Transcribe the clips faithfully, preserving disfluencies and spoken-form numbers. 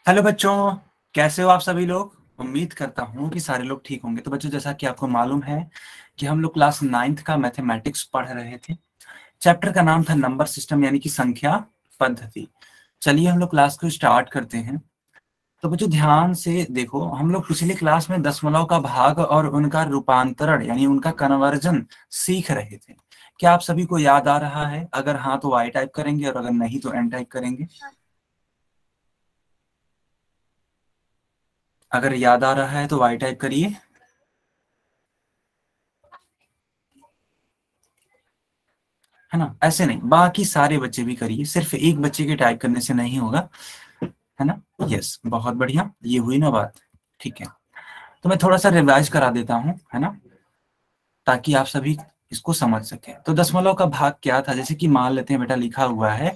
Hello बच्चों, कैसे हो आप सभी लोग। उम्मीद करता हूँ कि सारे लोग ठीक होंगे। तो बच्चों, जैसा कि आपको मालूम है कि हम लोग क्लास नाइन्थ का मैथमेटिक्स पढ़ रहे थे। चैप्टर का नाम था नंबर सिस्टम यानी कि संख्या पद्धति। चलिए हम लोग क्लास को स्टार्ट करते हैं। तो बच्चों ध्यान से देखो, हम लोग पिछली क्लास में दशमलव का भाग और उनका रूपांतरण यानी उनका कन्वर्जन सीख रहे थे। क्या आप सभी को याद आ रहा है? अगर हाँ तो वाई टाइप करेंगे और अगर नहीं तो एन टाइप करेंगे। अगर याद आ रहा है तो वाई टाइप करिए, है ना। ऐसे नहीं, बाकी सारे बच्चे भी करिए, सिर्फ एक बच्चे के टाइप करने से नहीं होगा, है ना। यस, बहुत बढ़िया, ये हुई ना बात। ठीक है, तो मैं थोड़ा सा रिवाइज करा देता हूँ, है ना, ताकि आप सभी इसको समझ सके। तो दशमलव का भाग क्या था, जैसे कि मान लेते हैं बेटा, लिखा हुआ है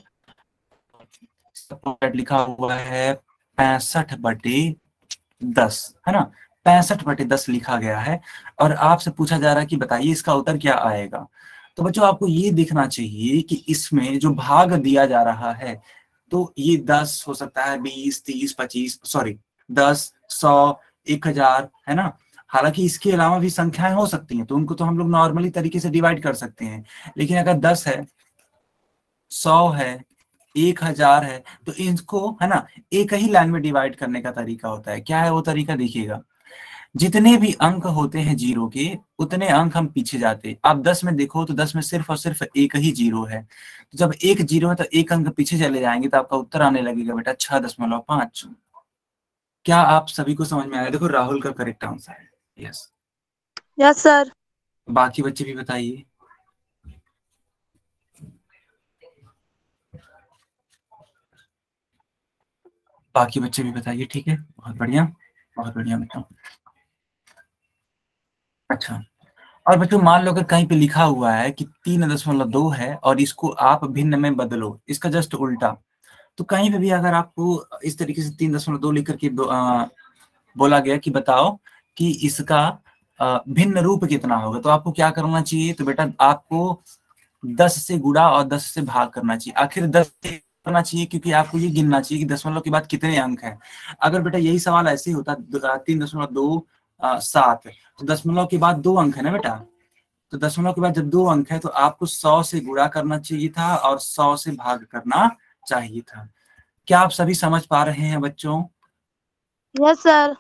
लिखा हुआ है पैंसठ बटे दस, है ना। पैंसठ बटे दस लिखा गया है और आपसे पूछा जा रहा है कि बताइए इसका उत्तर क्या आएगा। तो बच्चों आपको ये देखना चाहिए कि इसमें जो भाग दिया जा रहा है, तो ये दस हो सकता है, बीस, तीस, पच्चीस, सॉरी दस, सौ, एक हजार, है ना। हालांकि इसके अलावा भी संख्याएं हो सकती हैं, तो उनको तो हम लोग नॉर्मली तरीके से डिवाइड कर सकते हैं। लेकिन अगर दस है, सौ है, एक हजार है, तो इनको, है ना, एक ही लाइन में डिवाइड करने का तरीका होता है। क्या है वो तरीका? देखिएगा, जितने भी अंक होते हैं जीरो के, उतने अंक हम पीछे जाते। आप दस में देखो तो दस में सिर्फ और सिर्फ एक ही जीरो है, तो जब एक जीरो है तो एक अंक पीछे चले जाएंगे, तो आपका उत्तर आने लगेगा बेटा छह दशमलव पांच। क्या आप सभी को समझ में आया? देखो राहुल का करेक्ट आंसर है। यस। Yes sir. बाकी बच्चे भी बताइए। बाकी बच्चे भी बताइए। ठीक है, बहुत बढ़िया, बहुत बढ़िया बेटा। अच्छा, और बच्चों मान लो कि कहीं पे लिखा हुआ है कि तीन दशमलव दो है और इसको आप भिन्न में बदलो, इसका जस्ट उल्टा। तो कहीं पे भी अगर आपको इस तरीके से तीन दशमलव दो लिख करके आ, बोला गया कि बताओ कि इसका आ, भिन्न रूप कितना होगा, तो आपको क्या करना चाहिए? तो बेटा आपको दस से गुणा और दस से भाग करना चाहिए। आखिर दस से करना चाहिए क्योंकि आपको ये गिनना चाहिए कि दशमलव के बाद कितने अंक हैं। अगर बेटा यही सवाल ऐसे ही होता, तीन दशमलव दो सात, तो दशमलव के बाद दो अंक है ना बेटा, तो दशमलव के बाद जब दो अंक है तो आपको सौ से गुणा करना चाहिए था और सौ से भाग करना चाहिए था। क्या आप सभी समझ पा रहे हैं बच्चों? Yes sir.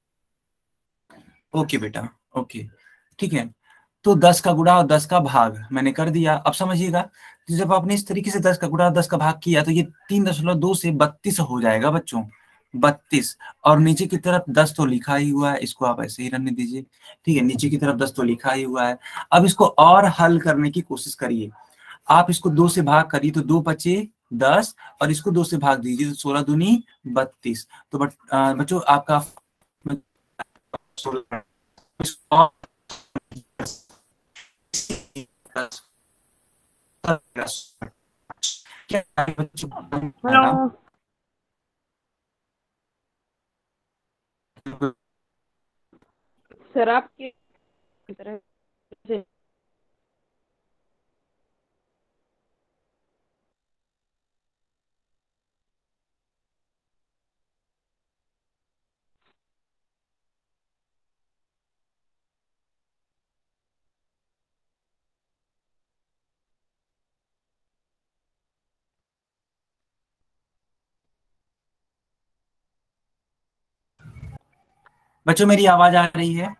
ओके बेटा, ओके, ठीक है। तो दस का गुणा और दस का भाग मैंने कर दिया। अब समझिएगा, तो जब आपने इस तरीके से दस का गुणा और दस का भाग किया तो ये तीन दशमलव दो से बत्तीस हो जाएगा बच्चों, बत्तीस। और नीचे की तरफ दस तो लिखा ही हुआ है, इसको आप ऐसे ही रहने दीजिए। ठीक है, नीचे की तरफ दस तो लिखा ही हुआ है। अब इसको और हल करने की कोशिश करिए। आप इसको दो से भाग करिए तो दो बचे दस, और इसको दो से भाग दीजिए तो सोलह दूनी बत्तीस। तो बट, आ, बच्चों आपका क्या हेलो सर, आपकी तरह से बच्चों मेरी आवाज आ रही है?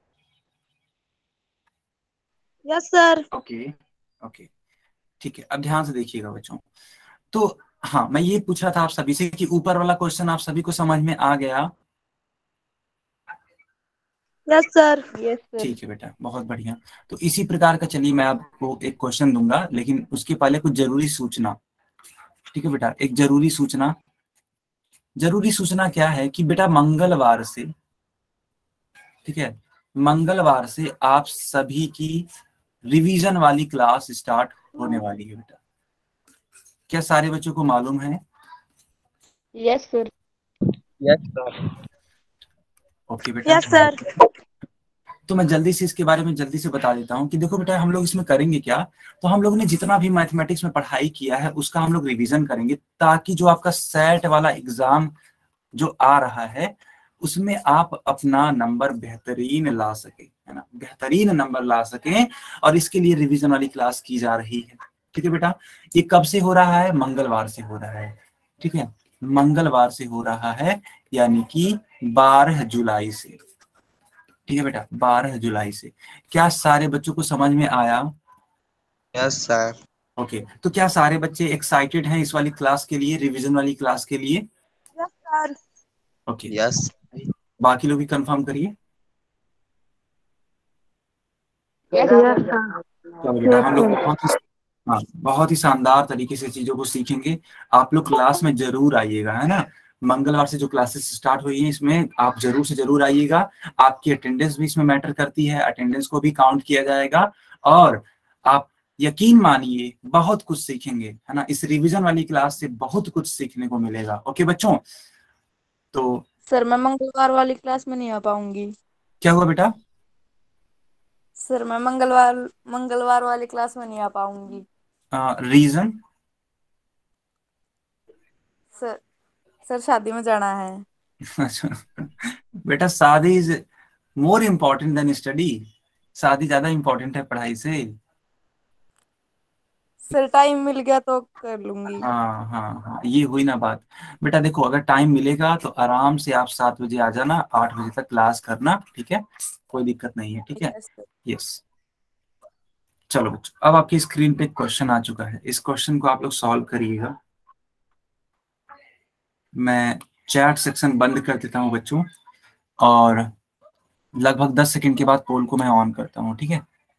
Yes sir. ओके, ओके, ठीक है। अब ध्यान से देखिएगा बच्चों। तो हाँ, मैं ये पूछ रहा था आप सभी से कि ऊपर वाला क्वेश्चन आप सभी को समझ में आ गया? Yes sir. Yes sir. ठीक है बेटा, बहुत बढ़िया। तो इसी प्रकार का चलिए मैं आपको एक क्वेश्चन दूंगा, लेकिन उसके पहले कुछ जरूरी सूचना। ठीक है बेटा, एक जरूरी सूचना। जरूरी सूचना क्या है कि बेटा मंगलवार से, ठीक है, मंगलवार से आप सभी की रिवीजन वाली क्लास स्टार्ट होने वाली है बेटा। क्या सारे बच्चों को मालूम है? Yes sir. Yes sir. Okay बेटा, यस सर। तो मैं जल्दी से इसके बारे में जल्दी से बता देता हूँ कि देखो बेटा हम लोग इसमें करेंगे क्या। तो हम लोग ने जितना भी मैथमेटिक्स में पढ़ाई किया है उसका हम लोग रिवीजन करेंगे, ताकि जो आपका सेट वाला एग्जाम जो आ रहा है उसमें आप अपना नंबर बेहतरीन ला सके, है ना, बेहतरीन नंबर ला सके, और इसके लिए रिवीजन वाली क्लास की जा रही है। ठीक है बेटा, ये कब से हो रहा है? मंगलवार से हो रहा है। ठीक है, मंगलवार से हो रहा है, यानी कि बारह जुलाई से। ठीक है बेटा, बारह जुलाई से। क्या सारे बच्चों को समझ में आया? Yes sir. ओके, तो क्या सारे बच्चे एक्साइटेड हैं इस वाली क्लास के लिए, रिवीजन वाली क्लास के लिए? Yes sir. ओके, यस बाकी लोग भी कंफर्म करिए। Yes sir. चलो बेटा, हम लोग बहुत ही हाँ बहुत ही शानदार तरीके से चीजों को सीखेंगे। आप लोग क्लास में जरूर आइएगा, है ना। मंगलवार से जो क्लासेस स्टार्ट हुई हैं इसमें आप जरूर से जरूर आइएगा। आपकी अटेंडेंस भी इसमें मैटर करती है, अटेंडेंस को भी काउंट किया जाएगा, और आप यकीन मानिए बहुत कुछ सीखेंगे, है ना। इस रिवीजन वाली क्लास से बहुत कुछ सीखने को मिलेगा। ओके बच्चों, तो सर मैं मंगलवार वाली क्लास में नहीं आ पाऊंगी। क्या हुआ बेटा? सर मैं मंगलवार मंगलवार वाली क्लास में नहीं आ पाऊंगी। रीजन? सर सर शादी में जाना है। अच्छा बेटा, shaadi is more important than study. शादी ज्यादा इम्पोर्टेंट है पढ़ाई से। सर टाइम मिल गया तो कर लूंगी। हाँ हाँ हाँ, ये हुई ना बात। बेटा देखो, अगर टाइम मिलेगा तो आराम से आप सात बजे आ जाना, आठ बजे तक क्लास करना, ठीक है, कोई दिक्कत नहीं है। ठीक है, यस सर। यस। चलो बच्चों, अब आपकी स्क्रीन पे क्वेश्चन आ चुका है, इस क्वेश्चन को आप लोग सॉल्व करिएगा। मैं चैट सेक्शन बंद कर देता हूँ बच्चों, और लगभग दस सेकंड के बाद पोल को मैं ऑन करता हूँ। ठीक है,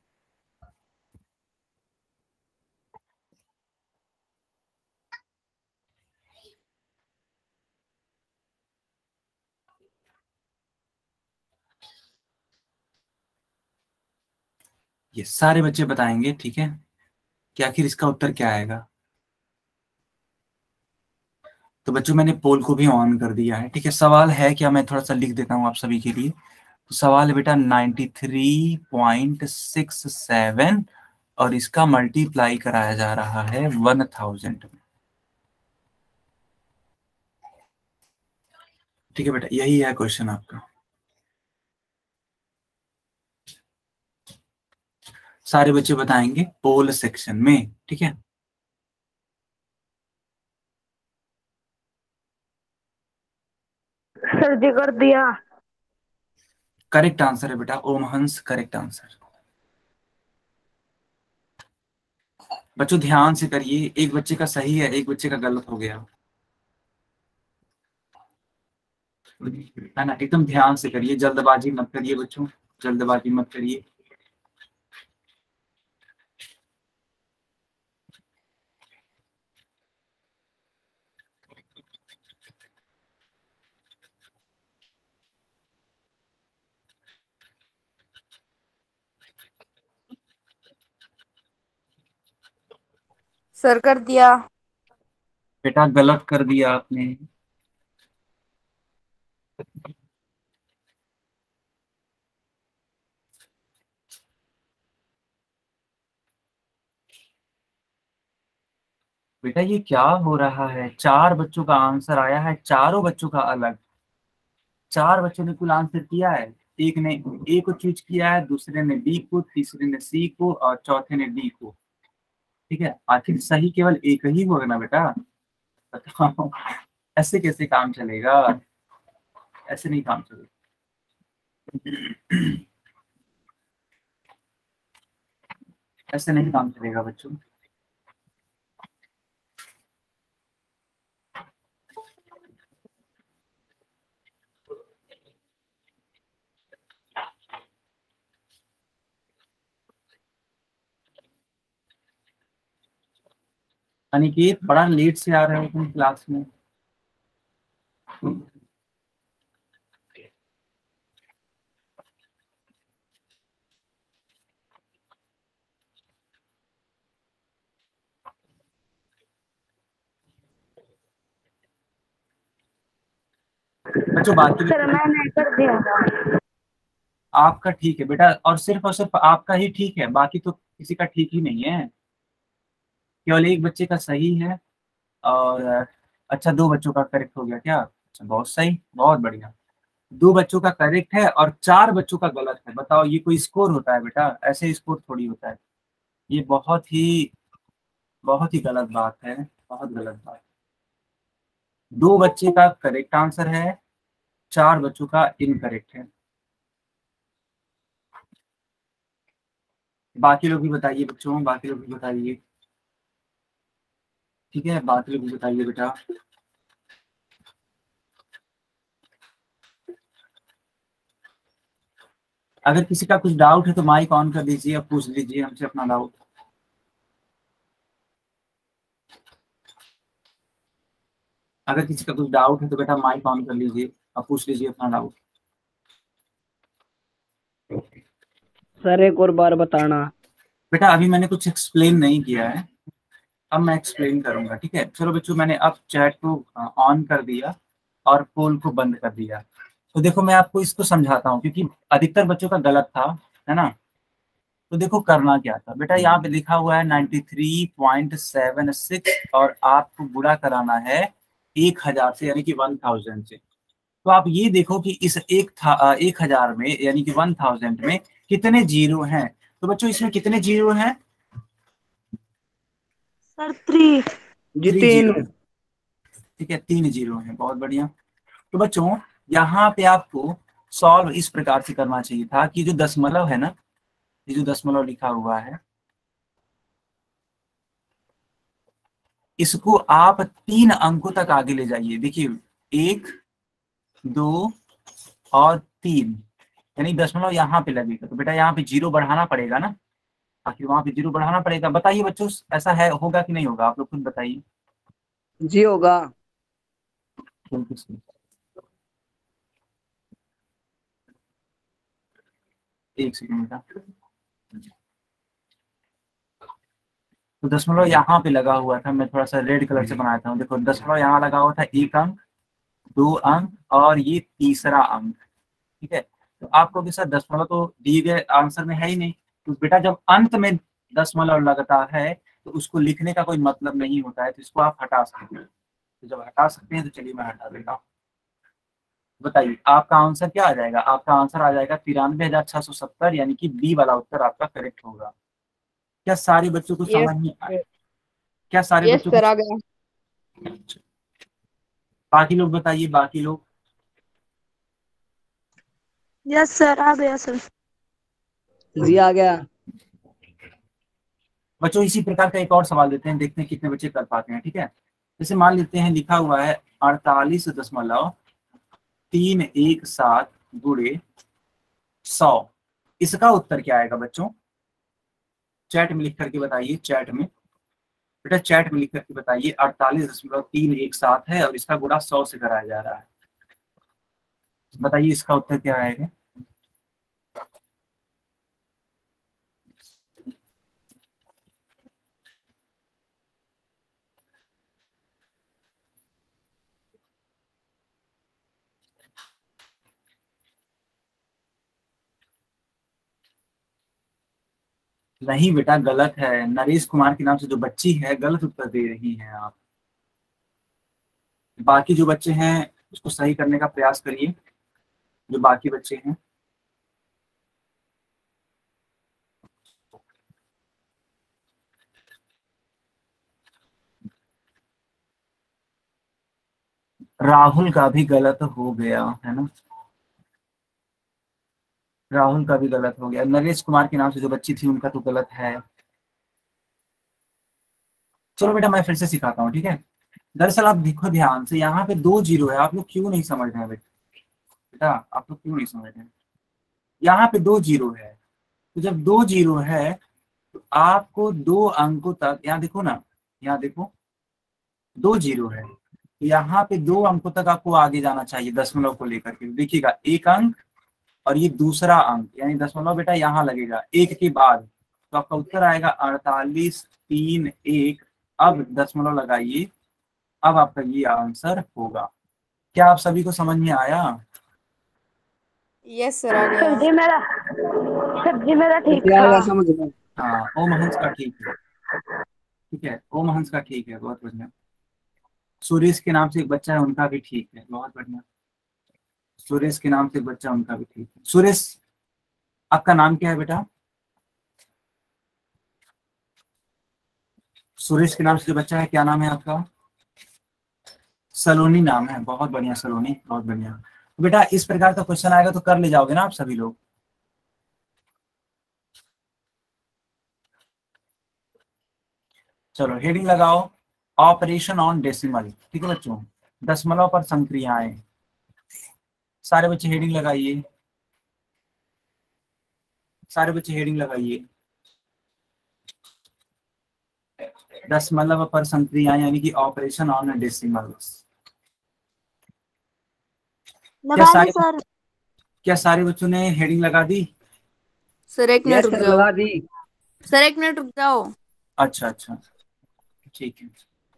ये सारे बच्चे बताएंगे, ठीक है, कि आखिर इसका उत्तर क्या आएगा। तो बच्चों मैंने पोल को भी ऑन कर दिया है। ठीक है, सवाल है क्या, मैं थोड़ा सा लिख देता हूँ आप सभी के लिए। तो सवाल है बेटा ninety three point six seven, और इसका मल्टीप्लाई कराया जा रहा है वन थाउजेंड में। ठीक है बेटा, यही है क्वेश्चन आपका। सारे बच्चे बताएंगे पोल सेक्शन में। ठीक है, सर जी कर दिया। करेक्ट आंसर है बेटा, ओम हंस करेक्ट आंसर। बच्चों ध्यान से करिए, एक बच्चे का सही है, एक बच्चे का गलत हो गया, है ना। एकदम ध्यान से करिए, जल्दबाजी मत करिए बच्चों, जल्दबाजी मत करिए। सर कर दिया। बेटा गलत कर दिया आपने। बेटा ये क्या हो रहा है, चार बच्चों का आंसर आया है, चारों बच्चों का अलग। चार बच्चों ने कुल आंसर किया है, एक ने ए को चूज किया है, दूसरे ने बी को, तीसरे ने सी को, और चौथे ने डी को। ठीक है, आखिर सही केवल एक ही होगा ना बेटा, बताओ ऐसे कैसे काम चलेगा? ऐसे नहीं काम चलेगा। ऐसे नहीं काम चलेगा बच्चों। अनिकेत बड़ा लेट से आ रहे हो तुम क्लास में। बच्चों बाकी सर मैंने कर दिया था। आपका ठीक है बेटा, और सिर्फ और सिर्फ आपका ही ठीक है, बाकी तो किसी का ठीक ही नहीं है, केवल एक बच्चे का सही है। और अच्छा, दो बच्चों का करेक्ट हो गया क्या? बहुत सही, बहुत बढ़िया। दो बच्चों का करेक्ट है और चार बच्चों का गलत है। बताओ ये कोई स्कोर होता है बेटा? ऐसे स्कोर थोड़ी होता है। ये बहुत ही बहुत ही गलत बात है, बहुत गलत बात। दो बच्चे का करेक्ट आंसर है, चार बच्चों का इनकरेक्ट है। बाकी लोग भी बताइए बच्चों, बाकी लोग भी बताइए। ठीक है, बाकी लोग भी बताइए बेटा। अगर किसी का कुछ डाउट है तो माइक ऑन कर दीजिए और पूछ लीजिए हमसे अपना डाउट। अगर किसी का कुछ डाउट है तो बेटा माइक ऑन कर लीजिए और पूछ लीजिए अपना डाउट। सर एक और बार बताना। बेटा अभी मैंने कुछ एक्सप्लेन नहीं किया है, अब मैं एक्सप्लेन करूंगा। ठीक है, चलो बच्चों, मैंने अब चैट को ऑन कर दिया और पोल को बंद कर दिया। तो देखो मैं आपको इसको समझाता हूँ, क्योंकि अधिकतर बच्चों का गलत था, है ना। तो देखो करना क्या था बेटा, यहाँ पे लिखा हुआ है ninety three point seven six और आपको गुणा कराना है एक हजार से, यानी कि वन थाउजेंड से। तो आप ये देखो कि इस एक था एक हजार में, यानी कि वन थाउजेंड में कितने जीरो हैं। तो बच्चों इसमें कितने जीरो हैं? Sir three. जी थ्री तीन। जीरो। ठीक है, तीन जीरो हैं, बहुत बढ़िया। तो बच्चों यहाँ पे आपको सॉल्व इस प्रकार से करना चाहिए था कि जो दशमलव है ना, ये जो दशमलव लिखा हुआ है, इसको आप तीन अंकों तक आगे ले जाइए। देखिए एक, दो और तीन, यानी दशमलव यहाँ पे लगेगा। तो बेटा यहाँ पे जीरो बढ़ाना पड़ेगा ना, आखिर वहां पे जीरो बढ़ाना पड़ेगा। बताइए बच्चों ऐसा है, होगा कि नहीं होगा? आप लोग खुद बताइए। जी होगा। एक सेकंड बेटा। तो दशमलव यहाँ पे लगा हुआ था, मैं थोड़ा सा रेड कलर से बनाता हूँ। देखो दशमलव यहाँ लगा हुआ था, एक अंक, दो अंक और ये तीसरा अंक। ठीक है, तो आपको के साथ दशमलव तो दिए गए आंसर में है ही नहीं। तो बेटा जब अंत में दशमलव लगता है तो उसको लिखने का कोई मतलब नहीं होता है, तो इसको आप हटा सकते हैं। तो जब हटा सकते हैं तो चलिए मैं हटा देता हूँ। बताइए आपका आंसर क्या आ जाएगा? आपका आंसर आ जाएगा तिरानवे हजार छह सौ सत्तर, यानी कि बी वाला उत्तर आपका करेक्ट होगा। क्या सारे बच्चों को समझ में आया? क्या सारे यस बच्चों सर, को? आ गया। बाकी लोग बताइए, बाकी लोग। यस सर, आ गया सर। जी आ गया। बच्चों इसी प्रकार का एक और सवाल देते हैं, देखते हैं कितने बच्चे कर पाते हैं। ठीक है, जैसे मान लेते हैं लिखा हुआ है अड़तालीस दशमलव तीन एक सात गुणे सौ। इसका उत्तर क्या आएगा बच्चों? चैट में लिख करके बताइए, चैट में बेटा, चैट में लिख करके बताइए। अड़तालीस दशमलव तीन एक सात है और इसका गुणा सौ से कराया जा रहा है। बताइए इसका उत्तर क्या आएगा? नहीं बेटा गलत है, नरेश कुमार के नाम से जो बच्ची है गलत उत्तर दे रही हैं आप। बाकी जो बच्चे हैं उसको सही करने का प्रयास करिए, जो बाकी बच्चे हैं। राहुल का भी गलत हो गया है ना, राहुल का भी गलत हो गया। नरेश कुमार के नाम से जो बच्ची थी उनका तो गलत है। चलो बेटा मैं फिर से सिखाता हूँ, ठीक है। दरअसल आप देखो ध्यान से, यहाँ पे दो जीरो है, आप लोग क्यों नहीं समझ रहे हैं बेटा? बेटा आप लोग क्यों नहीं समझ रहे हैं? यहाँ पे दो जीरो है, तो जब दो जीरो है तो आपको दो अंकों तक, यहाँ देखो ना, यहाँ देखो दो जीरो है, तो यहाँ पे दो अंकों तक आपको आगे जाना चाहिए दशमलव को लेकर के। देखिएगा एक अंक और ये दूसरा अंक, यानी दशमलव बेटा यहाँ लगेगा एक के बाद, तो आपका उत्तर आएगा अड़तालीस तीन एक। अब दशमलव लगाइए, अब आपका ये आंसर होगा। क्या आप सभी को समझ में आया? यस सर, आ गया। सर जी मेरा सर जी मेरा ठीक आ गया था। समझ में। हाँ ओम हंस का ठीक है, ठीक है ओम हंस का ठीक है, बहुत बढ़िया। सुरेश के नाम से एक बच्चा है, उनका भी ठीक है, बहुत बढ़िया। सुरेश के नाम से एक बच्चा, उनका भी ठीक है। सुरेश, आपका नाम क्या है बेटा? सुरेश के नाम से जो बच्चा है, क्या नाम है आपका? सलोनी नाम है, बहुत बढ़िया सलोनी, बहुत बढ़िया। बेटा इस प्रकार का क्वेश्चन आएगा तो कर ले जाओगे ना आप सभी लोग? चलो हेडिंग लगाओ, ऑपरेशन ऑन डेसिमल। ठीक है बच्चों, दशमलव पर संक्रियाएं। सारे बच्चे हेडिंग लगाइए, सारे बच्चे हेडिंग लगाइए। दशमलव पर संक्रियाएं यानी कि ऑपरेशन ऑन डेसिमल्स। क्या सारे सर क्या सारे बच्चों ने हेडिंग लगा दी? सर एक मिनट यस रुक सर, जाओ। लगा दी। सर एक मिनट रुक जाओ। अच्छा अच्छा, ठीक है।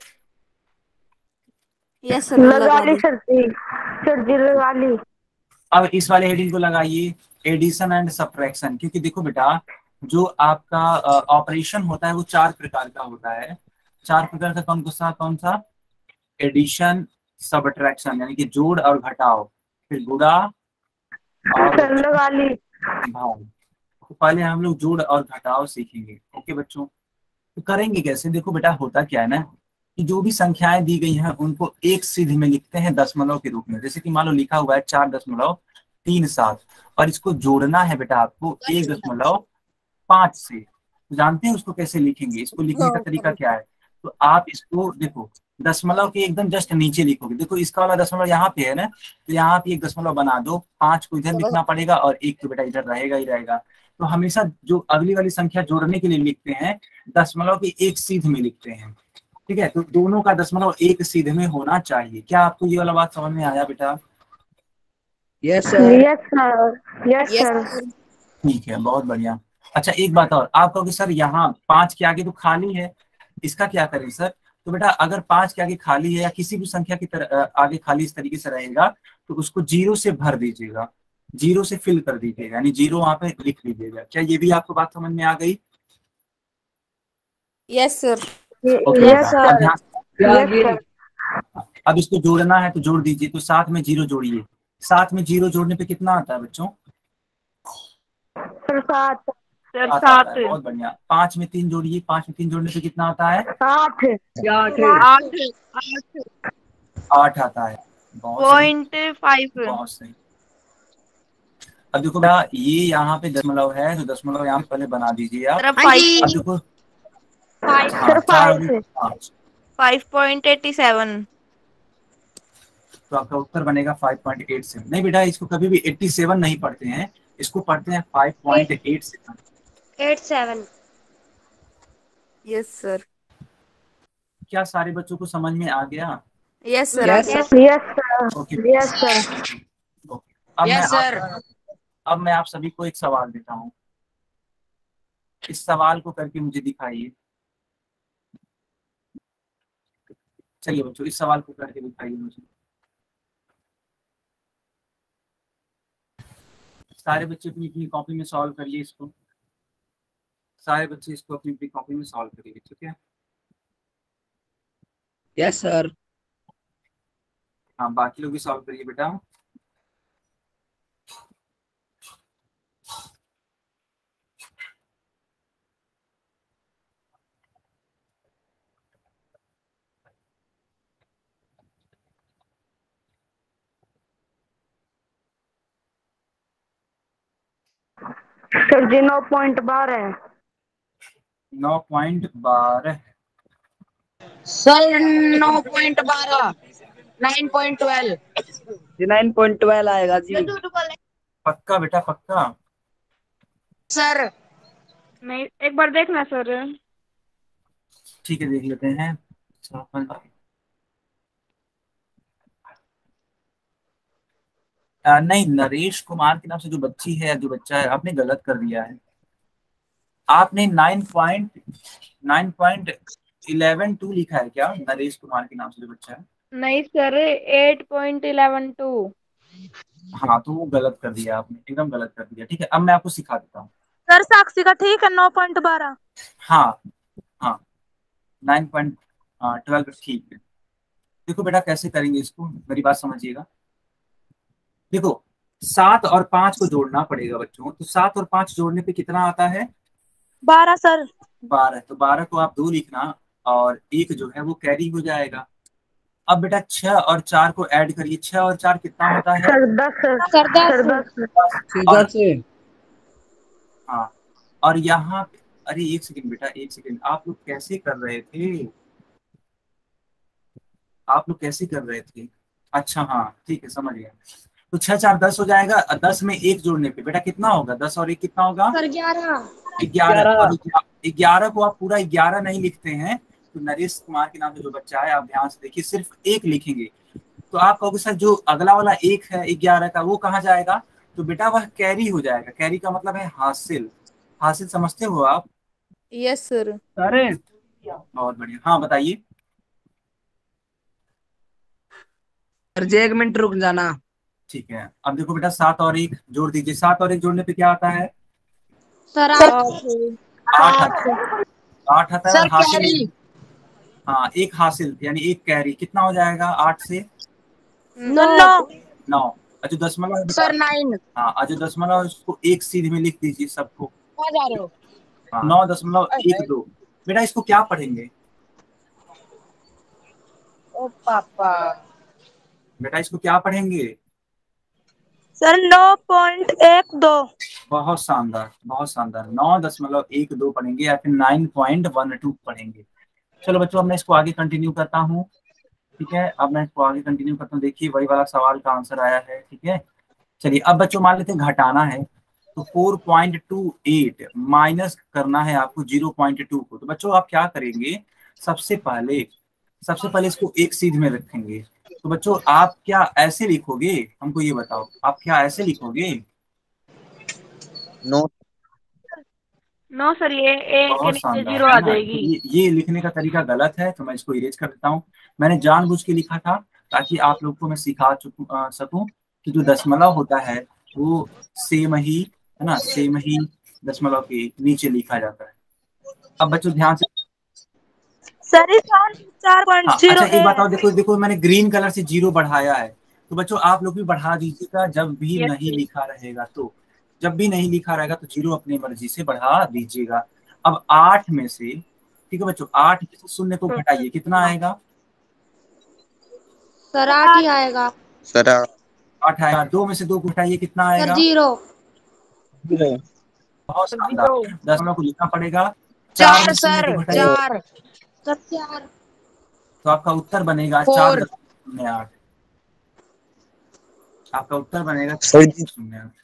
यस सर, मैं लगा लगा ली दी। सर जी, सर जी लगा ली। अब इस वाले हेडिंग को लगाइए, एडिशन एंड सब्ट्रैक्शन। क्योंकि देखो बेटा, जो आपका ऑपरेशन होता है वो चार प्रकार का होता है। चार प्रकार का कौन सा कौन सा? एडिशन, सब्ट्रैक्शन यानी कि जोड़ और घटाव, फिर गुणा और सर लगा ली। भाग। तो पहले हम लोग जोड़ और घटाव सीखेंगे। ओके बच्चों, तो करेंगे कैसे? देखो बेटा, होता क्या है ना कि जो भी संख्याएं दी गई हैं उनको एक सीध में लिखते हैं दशमलव के रूप में। जैसे कि मान लो लिखा हुआ है चार दशमलव तीन सात, और इसको जोड़ना है बेटा आपको एक दशमलव पांच से। तो जानते हैं उसको कैसे लिखेंगे? इसको लिखने का तरीका क्या है? तो आप इसको देखो, दशमलव के एकदम जस्ट नीचे लिखोगे। देखो इसका वाला दशमलव यहाँ पे है ना, तो यहाँ पे एक दशमलव बना दो, पांच को इधर लिखना पड़ेगा और एक तो बेटा इधर रहेगा ही रहेगा। तो हमेशा जो अगली वाली संख्या जोड़ने के लिए लिखते हैं, दशमलव के एक सीध में लिखते हैं। ठीक है, तो दोनों का दशमलव एक सीध में होना चाहिए। क्या आपको ये वाला बात समझ में आया बेटा? Yes sir. Yes sir, yes sir. ठीक है, बहुत बढ़िया। अच्छा एक बात और, आप कहोगे सर यहाँ पांच के आगे तो खाली है, इसका क्या करें सर? तो बेटा अगर पांच के आगे खाली है या किसी भी संख्या की तरह आगे खाली इस तरीके से रहेगा, तो उसको जीरो से भर दीजिएगा, जीरो से फिल कर दीजिएगा, यानी जीरो वहां पे लिख लीजिएगा। क्या ये भी आपको बात समझ में आ गई? Yes sir. ओके यस बेटा, अब सर, ध्यान, यस सर। अब इसको जोड़ना है तो जोड़ दीजिए। तो साथ में जीरो जोड़िए, साथ में जीरो जोड़ने पे कितना आता है बच्चों? सर सात। सर आता सात। है, बहुत बढ़िया। पांच में तीन जोड़िए, पांच में तीन जोड़ने पे कितना आता है? आठ। आठ। आठ। आठ आता है, बहुत सही, पॉइंट फाइव। बहुत सही। अब देखो बेटा, ये यहाँ पे दशमलव है, तो दशमलव यहाँ पे पहले बना दीजिए आप। अब देखो, हाँ, सर चार और फाइव। पाँच, फाइव पॉइंट एटी सेवन। तो आपका उत्तर बनेगा फाइव पॉइंट एट सेवन। नहीं बेटा, इसको कभी भी एट्टी सेवन नहीं पढ़ते हैं, इसको पढ़ते हैं five point eight seven. Eight seven. Yes sir. क्या सारे बच्चों को समझ में आ गया? Yes sir. Yes yes sir, okay yes sir. Okay. अब मैं आप, अब मैं आप सभी को एक सवाल देता हूँ, इस सवाल को करके मुझे दिखाइए। चलिए बच्चों, इस सवाल को करके दिखाइए मुझे। सारे बच्चे अपनी अपनी कॉपी में सॉल्व करिए इसको, सारे बच्चे इसको अपनी अपनी कॉपी में सॉल्व करिए। ठीक है, यस सर। हाँ बाकी लोग भी सॉल्व करिए बेटा। सर जी नौ पॉइंट बारह। नौ पॉइंट बारह। सर नौ पॉइंट बारह, नाइन पॉइंट ट्वेल्व। जी नाइन पॉइंट ट्वेल्व आएगा जी। पक्का बेटा, पक्का? सर नहीं, एक बार देखना सर। ठीक है, देख लेते हैं। आ, नहीं, नरेश कुमार के नाम से जो बच्ची है, जो बच्चा है, आपने गलत कर दिया है। आपने nine point nine point eleven two लिखा है क्या? नरेश कुमार के नाम से जो बच्चा है। नहीं sir, eight point eleven two. हाँ, तो वो गलत कर दिया आपने, एकदम गलत कर दिया। ठीक है, अब मैं आपको सिखा देता हूँ। सर साक्षी का ठीक है, नौ पॉइंट बारह। हाँ हाँ, नाइन पॉइंट ट्वेल्व ठीक है। देखो बेटा कैसे करेंगे इसको, मेरी बात समझिएगा। देखो सात और पांच को जोड़ना पड़ेगा बच्चों, तो सात और पांच जोड़ने पे कितना आता है? बारह सर। बारह। तो बारह को आप दो लिखना और एक जो है वो कैरी हो जाएगा। अब बेटा छह और चार को ऐड करिए, छह और चार कितना होता है? सर दस सर। सर दस। सर दस। दस। सीधा और से हाँ, और यहाँ पे अरे एक सेकंड बेटा, एक सेकंड, आप लोग कैसे कर रहे थे? आप लोग कैसे कर रहे थे? अच्छा हाँ ठीक है, समझ गया। तो छह चार दस हो जाएगा, और दस में एक जोड़ने पे बेटा कितना होगा? दस और एक कितना होगा? सर ग्यारह। ग्यारह। और ग्यारह को आप पूरा ग्यारह नहीं लिखते हैं, तो नरेश कुमार के नाम से जो बच्चा है, आप ध्यान से देखिए, सिर्फ एक लिखेंगे। तो आप कहोगे सर जो अगला वाला एक है ग्यारह का, वो कहाँ जाएगा? तो बेटा वह कैरी हो जाएगा। कैरी का मतलब है हासिल। हासिल समझते हो आप? Yes sir. अरे बहुत बढ़िया। हाँ बताइए। सर जी एक मिनट रुक जाना। ठीक है, अब देखो बेटा सात और एक जोड़ दीजिए, सात और एक जोड़ने पे क्या आता है? सर आठ। आठ आता है। आठ आता है सर और हासिल, कैरी। हाँ एक हासिल यानी एक कैरी, कितना हो जाएगा आठ से? नौ। नौ। और जो दशमलव है बेटा, सर नाइन। हाँ और जो दशमलव है उसको एक सीध में लिख दीजिए सबको। कहाँ जा रहे हो? हाँ, नौ दशमलव एक अरे, दो। बेटा इसको क्या पढ़ेंगे? ओ पापा। बेटा इसको क्या पढ़ेंगे? सर नौ पॉइंट एक दो। बहुत शानदार, बहुत शानदार। नौ दशमलव एक दो पढ़ेंगे या फिर नाइन पॉइंट वन टू पढ़ेंगे। चलो बच्चों, अब मैं इसको आगे कंटिन्यू करता हूँ। ठीक है, अब मैं इसको आगे कंटिन्यू करता हूँ। देखिए वही वाला सवाल का आंसर आया है। ठीक है, चलिए अब बच्चों मान लेते हैं घटाना है, तो four point two eight minus करना है आपको जीरो पॉइंट टू को। तो बच्चों आप क्या करेंगे? सबसे पहले सबसे पहले इसको एक सीध में रखेंगे। तो बच्चों आप क्या ऐसे लिखोगे? हमको ये बताओ, आप क्या ऐसे लिखोगे? नो नो सर, ये एक के बहुत नीचे शानदार जीरो है आ ना। जाएगी। ये, ये लिखने का तरीका गलत है, तो मैं इसको इरेज कर देता हूँ। मैंने जानबूझ के लिखा था ताकि आप लोग को मैं सिखा चुकू आ, सकूं कि जो दशमलव होता है वो सेम ही है ना, सेम ही दशमलव के नीचे लिखा जाता है। अब बच्चों ध्यान से, सर इस साल चार पॉइंट हाँ जीरो अच्छा एक बात और, एक। देखो देखो मैंने ग्रीन कलर से जीरो बढ़ाया है, तो बच्चों आप लोग भी बढ़ा दीजिएगा जब भी Yes, नहीं sir. लिखा रहेगा। तो जब भी नहीं लिखा रहेगा तो जीरो अपनी मर्जी से बढ़ा दीजिएगा। अब आठ में से, ठीक है बच्चों, आठ में से शून्य को घटाइए, कितना आएगा? सर आठ ही आएगा। सर आठ आएगा। दो में से दो को घटाइए, कितना सर आएगा? जीरो। बहुत शानदार। दशमलव को लिखना पड़ेगा। चार में शून्य सर को घटाइए, चार। सर चार। तो आपका उत्तर बनेगा चार फोर। दशमलव शून्य आठ। आपका उत्तर बनेगा सर जी शून्य आठ।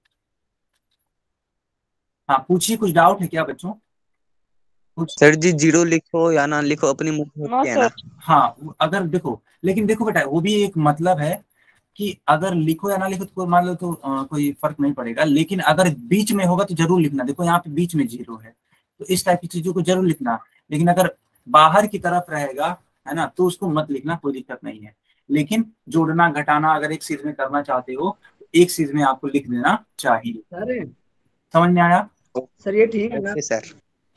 हाँ पूछिए, कुछ डाउट है क्या बच्चों? कुछ? सर जी जीरो लिखो या ना लिखो अपनी मुँह नो होती है ना। सर। हाँ अगर देखो, लेकिन देखो बेटा वो भी एक मतलब है कि अगर लिखो या ना लिखो तो मान लो तो अ, कोई फर्क नहीं पड़ेगा, लेकिन अगर बीच में होगा तो जरूर लिखना। देखो यहाँ पे बीच में जीरो है, तो इस टाइप की चीजों को जरूर लिखना। लेकिन अगर बाहर की तरफ रहेगा है ना, तो उसको मत लिखना, कोई दिक्कत नहीं है। लेकिन जोड़ना घटाना अगर एक चीज में करना चाहते हो, तो एक चीज में आपको लिख देना चाहिए। सर समझ में आया? सर ये ठीक है ना? Okay sir.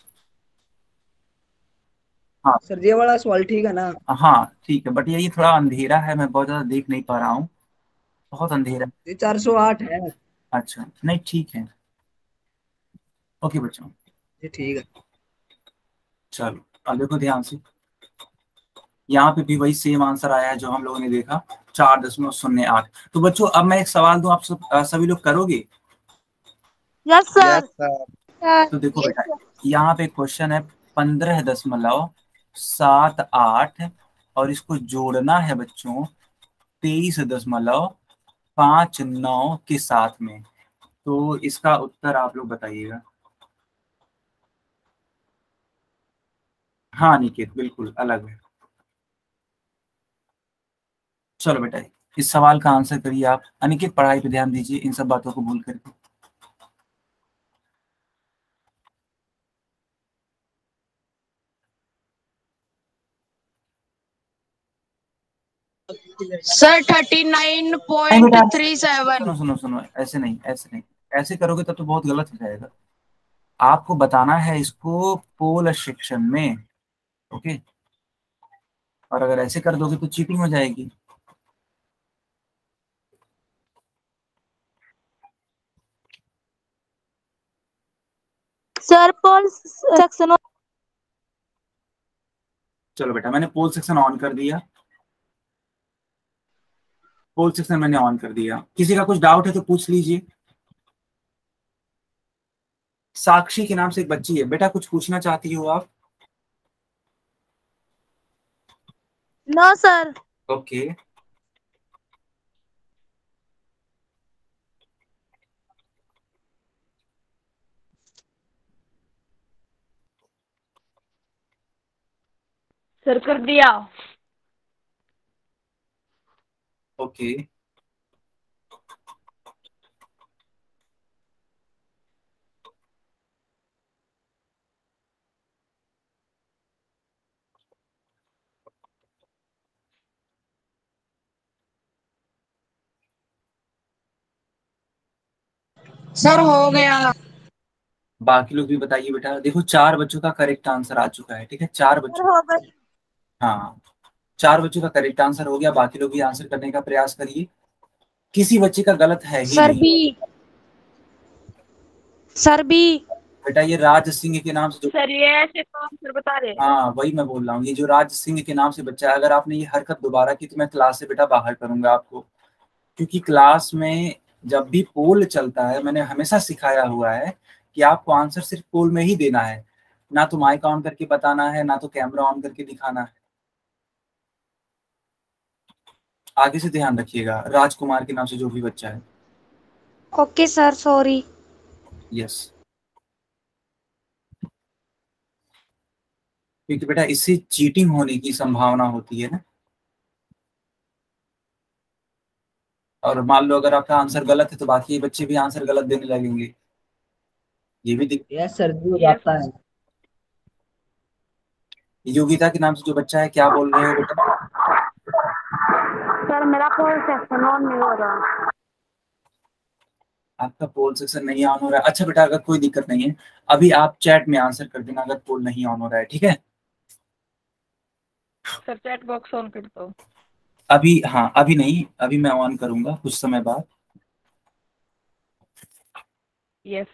हाँ सर ये वाला सवाल ठीक है ना? हाँ ठीक है, बट ये थोड़ा अंधेरा है, मैं बहुत ज्यादा देख नहीं पा रहा हूँ, बहुत अंधेरा। ये चार सौ आठ है। अच्छा नहीं ठीक है, ओके बच्चों। ये ठीक है। चलो अब देखो ध्यान से, यहाँ पे भी वही सेम आंसर आया है जो हम लोगों ने देखा, चार दशमलव शून्य आठ। तो बच्चों अब मैं एक सवाल दूं, आप सब अ, सभी लोग करोगे? Yes yes sir. सर। तो देखो बेटा, यहाँ पे क्वेश्चन है पंद्रह दशमलव सात आठ, और इसको जोड़ना है बच्चों तेईस दशमलव पाँच नौ के साथ में। तो इसका उत्तर आप लोग बताइएगा। हाँ निकेत बिल्कुल अलग है। चलो बेटा इस सवाल का आंसर करिए आप। अनिकेत पढ़ाई पे ध्यान दीजिए, इन सब बातों को भूल करके। सर थर्टी नाइन नहीं पॉइंट बेटा, थ्री सेवन। सुनो सुनो सुनो, ऐसे नहीं ऐसे नहीं, ऐसे करोगे तब तो बहुत गलत हो जाएगा। आपको बताना है इसको पोल सेक्शन में। ओके, और अगर ऐसे कर दोगे तो चीटिंग हो जाएगी। Sir poll section. चलो बेटा, मैंने पोल सेक्शन ऑन कर दिया। पोल सेक्शन मैंने ऑन कर दिया। किसी का कुछ डाउट है तो पूछ लीजिए। साक्षी के नाम से एक बच्ची है बेटा, कुछ पूछना चाहती हो आप? No sir. ओके। सर कर दिया। ओके। सर हो गया। बाकी लोग भी बताइए बेटा। देखो चार बच्चों का करेक्ट आंसर आ चुका है, ठीक है, चार सर बच्चों। हो गया। हाँ, चार बच्चों का करेक्ट आंसर हो गया। बाकी लोग भी आंसर करने का प्रयास करिए। किसी बच्चे का गलत है ही सर नहीं। बी। Sir B. बेटा ये राज सिंह के नाम से जो, सर ये ऐसे तो आंसर बता रहे। हाँ वही मैं बोल रहा हूँ, ये जो राज सिंह के नाम से बच्चा है, अगर आपने ये हरकत दोबारा की तो मैं क्लास से बेटा बाहर करूंगा आपको। क्योंकि क्लास में जब भी पोल चलता है, मैंने हमेशा सिखाया हुआ है कि आपको आंसर सिर्फ पोल में ही देना है, ना तो माइक ऑन करके बताना है, ना तो कैमरा ऑन करके दिखाना है। आगे से ध्यान रखिएगा। राजकुमार के नाम से जो भी बच्चा है। Okay sir sorry. यस। क्योंकि बेटा इससे चीटिंग होने की संभावना होती है ना। और मान लो अगर आपका आंसर गलत है तो बाकी बच्चे भी आंसर गलत देने लगेंगे, ये भी दिक... यस सर जी हो Yes. जाता है। योगिता के नाम से जो बच्चा है, क्या बोल रहे हो बेटा? सर मेरा पोल सेक्शन ऑन नहीं हो रहा। आपका पोल सेक्शन नहीं ऑन हो रहा है? अच्छा बेटा, अगर कोई दिक्कत नहीं है, अभी आप चैट में आंसर कर देना अगर पोल नहीं ऑन हो रहा है, ठीक है? सर चैट बॉक्स ऑन कर दो। अभी, हाँ अभी नहीं, अभी मैं ऑन करूंगा कुछ समय बाद। यस।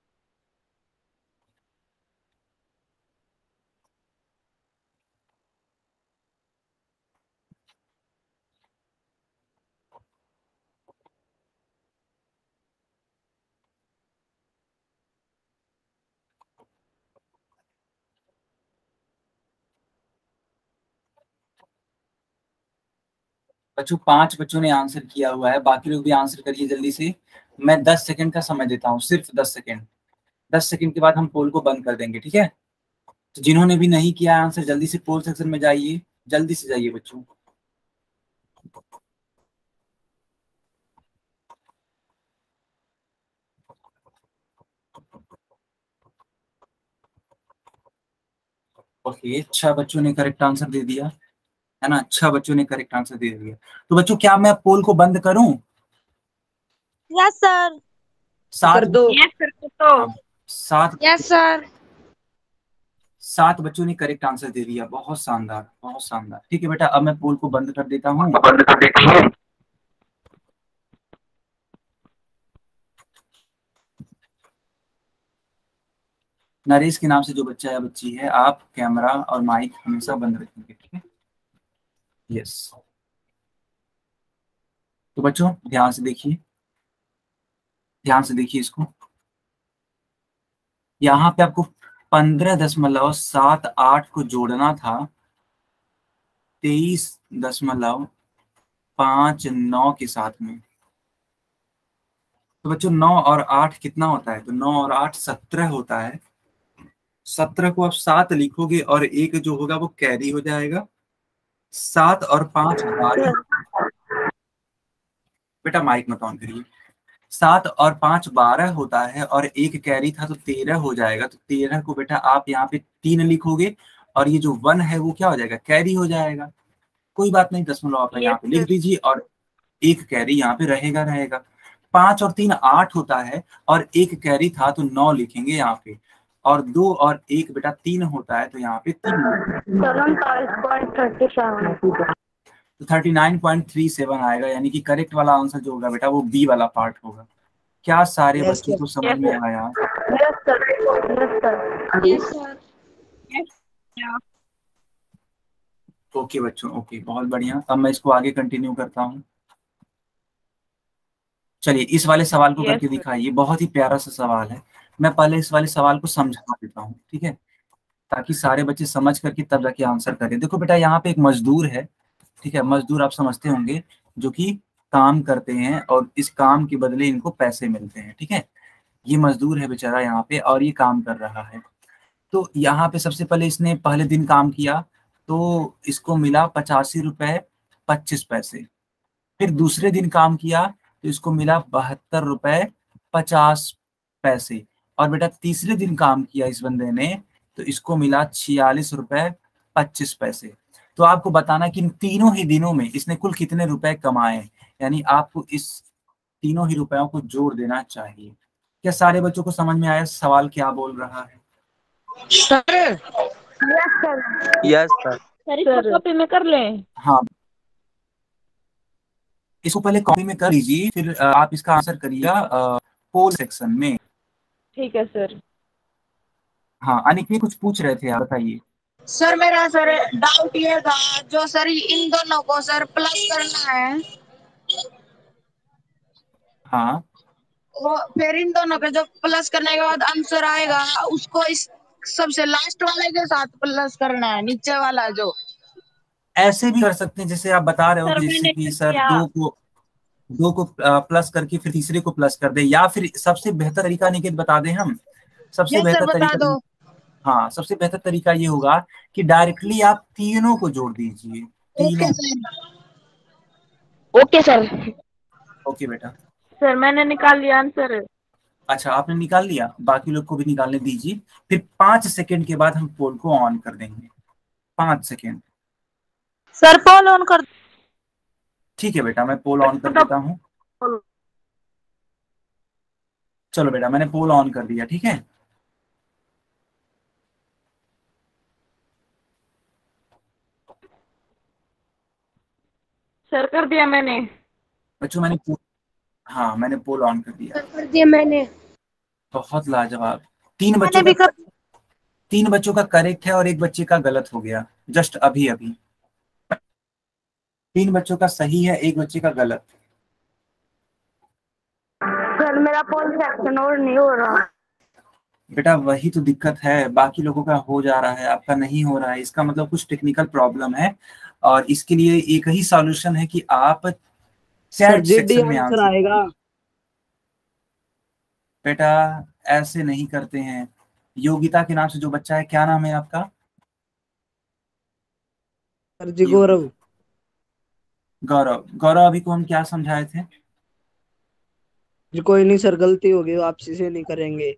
बच्चों पांच बच्चों ने आंसर किया हुआ है, बाकी लोग भी आंसर करिए जल्दी से। मैं दस सेकंड का समय देता हूँ, सिर्फ दस सेकंड। दस सेकंड के बाद हम पोल को बंद कर देंगे, ठीक है? तो जिन्होंने भी नहीं किया आंसर, जल्दी से पोल सेक्शन में जाइए, जल्दी से जाइए बच्चों। ओके, छह बच्चों ने करेक्ट आंसर दे दिया है ना, छह बच्चों ने करेक्ट आंसर दे दिया। तो बच्चों क्या मैं पोल को बंद करूं? Yes sir. सात कर दो। यस सर तो सात यस सर। सात बच्चों ने करेक्ट आंसर दे दिया। बहुत शानदार, बहुत शानदार। ठीक है बेटा, अब मैं पोल को बंद कर देता हूँ। बंद कर देती हूँ। नरेश के नाम से जो बच्चा या बच्ची है, आप कैमरा और माइक हमेशा बंद रखेंगे, ठीक है? यस। तो बच्चों ध्यान से देखिए, ध्यान से देखिए इसको। यहाँ पे आपको पंद्रह दशमलव सात आठ को जोड़ना था तेईस दशमलव पांच नौ के साथ में। तो बच्चों नौ और आठ कितना होता है? तो नौ और आठ सत्रह होता है। सत्रह को आप सात लिखोगे और एक जो होगा वो कैरी हो जाएगा। सात और पांच बारह। बेटा माइक मत ऑन करिए। सात और पांच बारह होता है और एक कैरी था तो तेरह हो जाएगा। तो तेरह को बेटा आप यहाँ पे तीन लिखोगे और ये जो वन है वो क्या हो जाएगा? कैरी हो जाएगा। कोई बात नहीं, दशमलव आप यहाँ पे लिख दीजिए और एक कैरी यहाँ पे रहेगा रहेगा। पांच और तीन आठ होता है और एक कैरी था तो नौ लिखेंगे यहाँ पे। और दो और एक बेटा तीन होता है, तो यहाँ पे तीन तो thirty nine point three seven आएगा, यानी कि करेक्ट वाला आंसर जो होगा बेटा वो बी वाला पार्ट होगा। क्या सारे Yes, बच्चों sir. को समझ में आया? ओके बच्चों, ओके, बहुत बढ़िया। अब मैं इसको आगे कंटिन्यू करता हूँ। चलिए इस वाले सवाल को Yes, करके sir. दिखाइए, बहुत ही प्यारा सा सवाल है। मैं पहले इस वाले सवाल को समझा देता हूँ, ठीक है, ताकि सारे बच्चे समझ करके तब जाके आंसर करें। देखो बेटा, यहाँ पे एक मजदूर है, ठीक है, मजदूर आप समझते होंगे, जो कि काम करते हैं और इस काम के बदले इनको पैसे मिलते हैं, ठीक है। ये मजदूर है बेचारा यहाँ पे, और ये काम कर रहा है। तो यहाँ पे सबसे पहले इसने पहले दिन काम किया तो इसको मिला पचासी रुपए पच्चीस पैसे। फिर दूसरे दिन काम किया तो इसको मिला बहत्तर रुपए पचास पैसे। और बेटा तीसरे दिन काम किया इस बंदे ने तो इसको मिला छियालीस रुपए पच्चीस पैसे। तो आपको बताना कि इन तीनों ही दिनों में इसने कुल कितने रुपए कमाए, यानी आपको इस तीनों ही रुपयों को जोड़ देना चाहिए। क्या सारे बच्चों को समझ में आया सवाल क्या बोल रहा है? Sir yes sir. सर इसको कॉपी में कर लें। हाँ, इसको पहले कॉपी में कर लीजिए, फिर आप इसका आंसर करिएगा पोल सेक्शन में। ठीक है सर। हाँ, अनिक कुछ पूछ रहे थे आप, बताइए। सर मेरा सर डाउट ये था, जो सर इन दोनों को सर प्लस करना है, हाँ, वो फिर इन दोनों के जो प्लस करने के बाद आंसर आएगा उसको इस सबसे लास्ट वाले के साथ प्लस करना है, नीचे वाला जो। ऐसे भी कर सकते हैं जैसे आप बता रहे हो सर कि मैंने जैसे कि सर किया। दो को दो को प्लस करके फिर तीसरे को प्लस कर दे, या फिर सबसे बेहतर तरीका निकेत बता दें हम, सबसे यस सर बेहतर बता तरीका, दो। हाँ सबसे बेहतर तरीका ये होगा कि डायरेक्टली आप तीनों को जोड़ दीजिए, तीनों। Okay sir. Okay sir. Okay बेटा। सर मैंने निकाल लिया आंसर। अच्छा, आपने निकाल लिया, बाकी लोग को भी निकालने दीजिए। फिर पांच सेकेंड के बाद हम पोल को ऑन कर देंगे, पांच सेकेंड। सर पोल ऑन कर। ठीक है बेटा, मैं पोल ऑन कर देता हूँ। चलो बेटा, मैंने पोल ऑन कर दिया, ठीक है। सर कर दिया मैंने। बच्चों मैंने पोल, हाँ मैंने पोल ऑन कर दिया। कर दिया मैंने। बहुत लाजवाब। तीन बच्चों भी का कर... तीन बच्चों का करेक्ट है और एक बच्चे का गलत हो गया, जस्ट अभी अभी। तीन बच्चों का सही है, एक बच्चे का गलत। सर मेरा पोल सेक्शन और नहीं हो रहा। बेटा वही तो दिक्कत है, बाकी लोगों का हो जा रहा है, आपका नहीं हो रहा है, इसका मतलब कुछ टेक्निकल प्रॉब्लम है। और इसके लिए एक ही सॉल्यूशन है कि आप चैट सेक्शन में आंसर आंसर आएगा। बेटा ऐसे नहीं करते हैं। योगिता के नाम से जो बच्चा है, क्या नाम है आपका? सर जी गौरव। गौरव। गौरव अभी को हम क्या समझाए थे? जी कोई नहीं सर, गलती होगी, आपसी से नहीं करेंगे।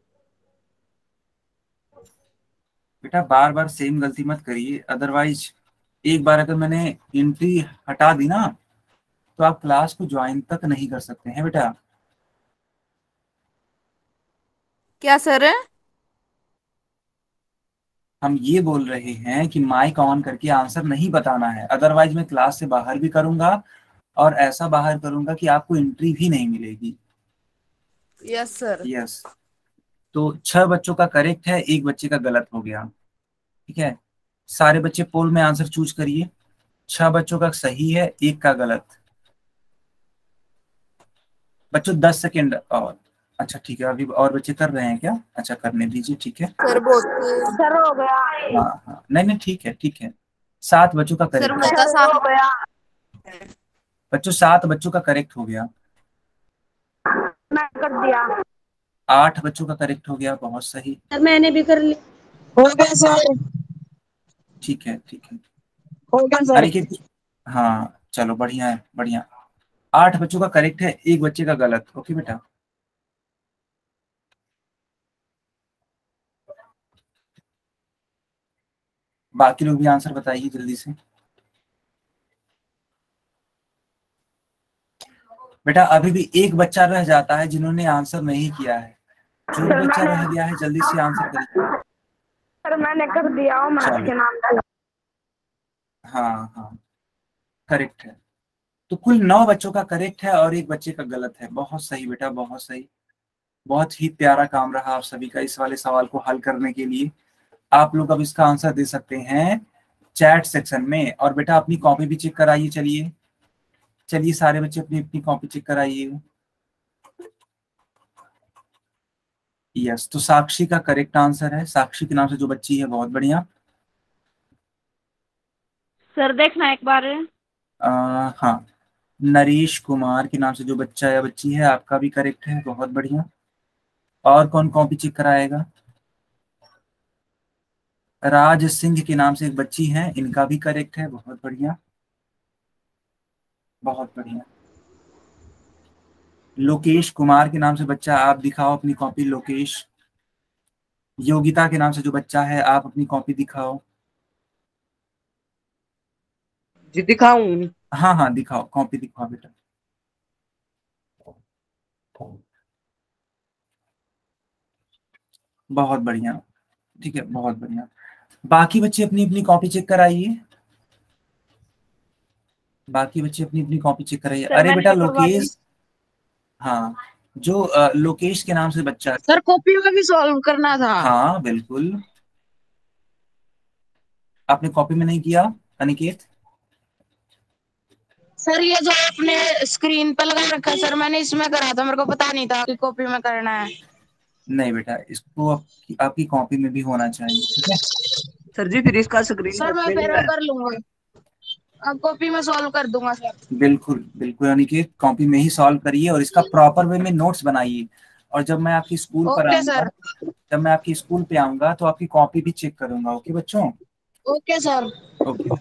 बेटा बार बार सेम गलती मत करिए, अदरवाइज एक बार अगर मैंने एंट्री हटा दी ना तो आप क्लास को ज्वाइन तक नहीं कर सकते हैं बेटा। क्या सर? हम ये बोल रहे हैं कि माइक ऑन करके आंसर नहीं बताना है, अदरवाइज मैं क्लास से बाहर भी करूंगा और ऐसा बाहर करूंगा कि आपको एंट्री भी नहीं मिलेगी। Yes sir. यस। तो छह बच्चों का करेक्ट है, एक बच्चे का गलत हो गया, ठीक है। सारे बच्चे पोल में आंसर चूज करिए। छह बच्चों का सही है, एक का गलत। बच्चों दस सेकेंड और। अच्छा ठीक है, अभी और बच्चे कर रहे हैं क्या? अच्छा करने दीजिए, ठीक है। सर बहुत सर हो गया। हाँ हाँ, नहीं नहीं ठीक है, ठीक है। सात बच्चों का सर करेक्ट होता साफ हो गया। बच्चों सात बच्चों का करेक्ट हो गया। मैं कर दिया। आठ बच्चों का करेक्ट हो गया, बहुत सही। मैंने भी कर लिया। हो गया सर। ठीक है, ठीक है। हो गया सर। अरे कि हाँ चलो बढ़िया है, बढ़िया। आठ बच्चों का करेक्ट है, एक बच्चे का गलत। ओके बेटा। बाकी लोग भी आंसर बताइए जल्दी से। बेटा अभी भी एक बच्चा रह जाता है जिन्होंने आंसर नहीं किया है। जो भी बच्चा रह गया है जल्दी से आंसर करिए। सर मैंने कर दिया उमर के नाम डाला। हाँ हाँ करेक्ट है। तो कुल नौ बच्चों का करेक्ट है और एक बच्चे का गलत है। बहुत सही बेटा, बहुत सही। बहुत ही प्यारा काम रहा आप सभी का इस वाले सवाल को हल करने के लिए। आप लोग अब इसका आंसर दे सकते हैं चैट सेक्शन में। और बेटा अपनी कॉपी भी चेक कराइए। चलिए चलिए सारे बच्चे अपनी अपनी कॉपी चेक कराइए। यस, तो साक्षी का करेक्ट आंसर है। साक्षी के नाम से जो बच्ची है, बहुत बढ़िया। सर देखना एक बार। आ, हाँ, नरेश कुमार के नाम से जो बच्चा या बच्ची है, आपका भी करेक्ट है, बहुत बढ़िया। और कौन कॉपी चेक कराएगा? राज सिंह के नाम से एक बच्ची है, इनका भी करेक्ट है, बहुत बढ़िया बहुत बढ़िया। लोकेश कुमार के नाम से बच्चा, आप दिखाओ अपनी कॉपी। लोकेश। योगिता के नाम से जो बच्चा है, आप अपनी कॉपी दिखाओ। जी दिखाऊं? हाँ हाँ दिखाओ, कॉपी दिखाओ बेटा। बहुत बढ़िया, ठीक है, बहुत बढ़िया। बाकी बच्चे अपनी अपनी कॉपी चेक कराइए। बाकी बच्चे अपनी अपनी कॉपी चेक कराइए। अरे बेटा लोकेश, हाँ, जो अ, लोकेश के नाम से बच्चा। सर कॉपी में भी सॉल्व करना था। हाँ बिल्कुल। आपने कॉपी में नहीं किया अनिकेत? सर ये जो आपने स्क्रीन पर लगा रखा है सर, मैंने इसमें करा था, मेरे को पता नहीं था कि कॉपी में करना है। नहीं बेटा, इसको आपकी, आपकी कॉपी में भी होना चाहिए, ठीक है। सर जी फिर इसका स्क्रीन सर मैं फिर कर लूंगा, अब कॉपी में सॉल्व कर दूंगा सर। बिल्कुल बिल्कुल अनिकेत, कॉपी में ही सॉल्व करिए और इसका प्रॉपर वे में नोट्स बनाइए। और जब मैं आपकी स्कूल पर ओके आऊंगा, सर। जब मैं आपकी स्कूल पे आऊंगा तो आपकी कॉपी भी चेक करूंगा। ओके बच्चों? Okay sir. ओके।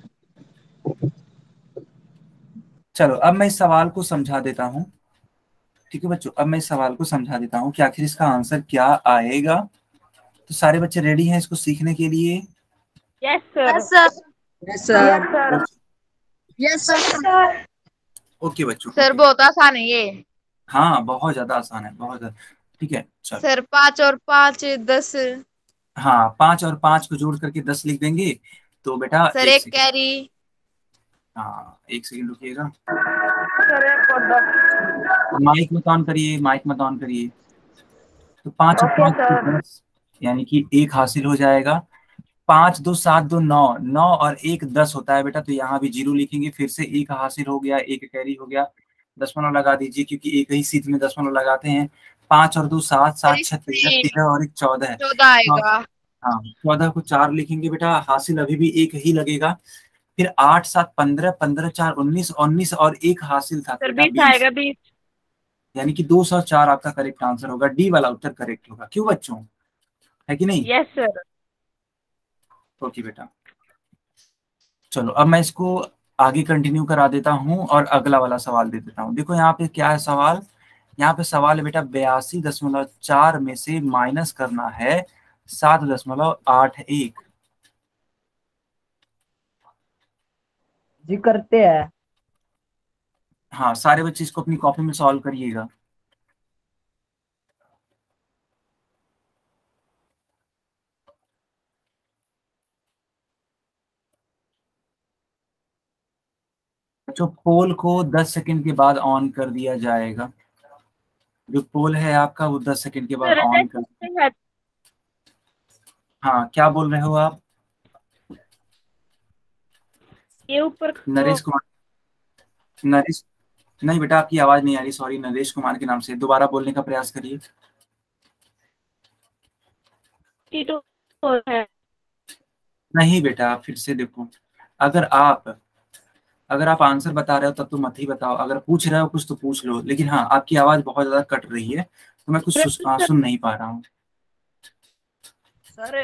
चलो अब मैं इस सवाल को समझा देता हूँ, ठीक है बच्चों। अब मैं इस सवाल को समझा देता हूँ कि आखिर इसका आंसर क्या आएगा। तो सारे बच्चे रेडी हैं इसको सीखने के लिए? Yes sir. Yes sir. Yes sir. Yes sir. Okay बच्चों। सर बहुत आसान है ये। हाँ बहुत ज्यादा आसान है, बहुत ज्यादा। ठीक है चलो। सर पाँच और पाँच दस। हाँ, पांच और पांच को जोड़ करके दस लिख देंगे। तो बेटा सर एक एक सेकंड, कैरी। हाँ एक सेकंड रुकिएगा। सर एक और दस। माइक मत ऑन करिए, माइक मत ऑन करिए। तो पांच और ओके पांच सर। दस, यानी कि एक हासिल हो जाएगा। पांच दो सात दो नौ, नौ और एक दस होता है बेटा, तो यहाँ भी जीरो लिखेंगे। फिर से एक हासिल हो गया, एक कैरी हो गया। दशमलव लगा दीजिए क्योंकि एक ही सीट में दशमलव लगाते हैं। पांच और दो सात, सात छह तेरह, तेरह और एक चौदह। चौदह आएगा। हाँ, चौदह को चार लिखेंगे बेटा, हासिल अभी भी एक ही लगेगा। फिर आठ सात पंद्रह, पंद्रह चार उन्नीस, उन्नीस और एक हासिल था सर बेटा बीस बीस। आएगा, बीस। यानी कि दो सौ चार आपका करेक्ट आंसर होगा। डी वाला उत्तर करेक्ट होगा। क्यों बच्चों, है कि नहीं? Yes sir. ओके बेटा। चलो अब मैं इसको आगे कंटिन्यू करा देता हूँ और अगला वाला सवाल दे देता हूँ। देखो यहाँ पे क्या है सवाल। यहाँ पे सवाल है बेटा, बयासी दशमलव चार में से माइनस करना है सात दशमलव आठ एक। जी करते हैं। हाँ, सारे बच्चे इसको अपनी कॉपी में सॉल्व करिएगा। जो पोल को दस सेकंड के बाद ऑन कर दिया जाएगा। जो पोल है आपका वो दस सेकंड के बाद ऑन कर। हाँ, क्या बोल रहे हो आप? ये ऊपर नरेश कुमार, नरेश, नहीं बेटा आपकी आवाज नहीं आ रही, सॉरी। नरेश कुमार के नाम से दोबारा बोलने का प्रयास करिए। है। नहीं बेटा, फिर से देखो। अगर आप अगर आप आंसर बता रहे हो तब तो मत ही बताओ। अगर पूछ रहे हो कुछ तो पूछ लो। लेकिन हाँ, आपकी आवाज बहुत ज्यादा कट रही है, तो मैं कुछ सु, आ, सुन नहीं पा रहा हूँ। सर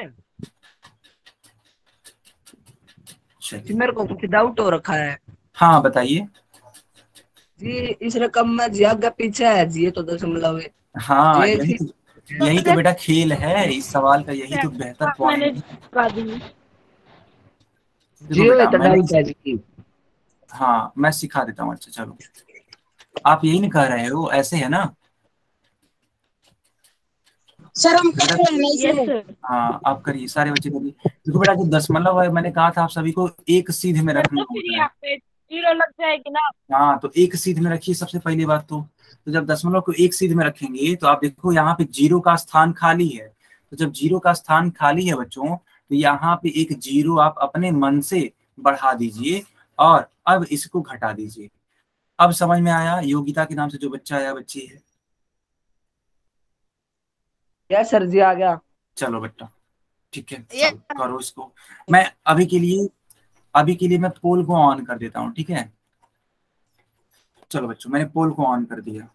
चलिए। जी मेरे को कुछ डाउट हो रखा है। हाँ बताइए। जी इस रकम में जी आगे पीछे है, जी ये तो दशमलव है। हाँ, जी यही तो यही तो बेटा खेल है इस सवाल का, यही तो बेहतर मैंने पॉइंट है। बता दी। देखो जी बेटा, तो मैंने डाउट है जी। हाँ मैं सिखा देता हूँ। अच्छा चलो, आप यही नहीं कह रहे हो, ऐसे है ना? सर हम कर रहे हैं नहीं यस सर। सर। हाँ आप करिए, सारे बच्चे करिए। देखो बेटा जो दशमलव है मैंने कहा था आप सभी को एक सीध में रखना तो फिर होता है। यहाँ पे जीरो लग जाएगी ना। हाँ तो एक सीध में रखिए सबसे पहली बात तो तो जब दशमलव को एक सीध में रखेंगे तो आप देखो यहाँ पे जीरो का स्थान खाली है। तो जब जीरो का स्थान खाली है बच्चों तो यहाँ पे एक जीरो आप अपने मन से बढ़ा दीजिए और अब इसको घटा दीजिए। अब समझ में आया? योगिता के नाम से जो बच्चा आया बच्ची है। यस सर जी आ गया। चलो बेटा ठीक है, ये चलो करो इसको। मैं अभी के लिए अभी के लिए मैं पोल को ऑन कर देता हूँ, ठीक है। चलो बच्चों मैंने पोल को ऑन कर दिया।